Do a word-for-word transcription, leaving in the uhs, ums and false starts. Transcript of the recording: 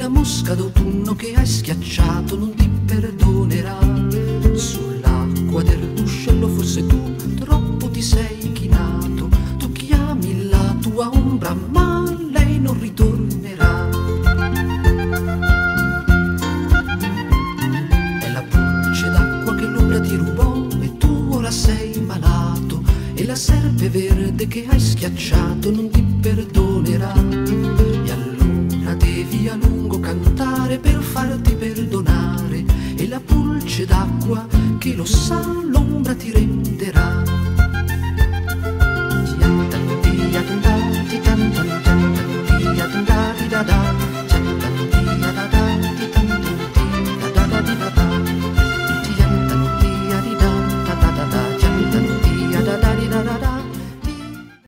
la mosca d'autunno che hai schiacciato non ti perdonerà. Sull'acqua del ruscello forse tu troppo ti sei chinato, tu chiami la tua ombra ma lei non ritornerà. È la pulce d'acqua che l'ombra ti rubò e tu ora sei malato, e la serpe verde che hai schiacciato non ti perdonerà. E allora devi a lungo cantare per farti perdonare, e la pulce d'acqua che lo sa l'ombra ti renderà.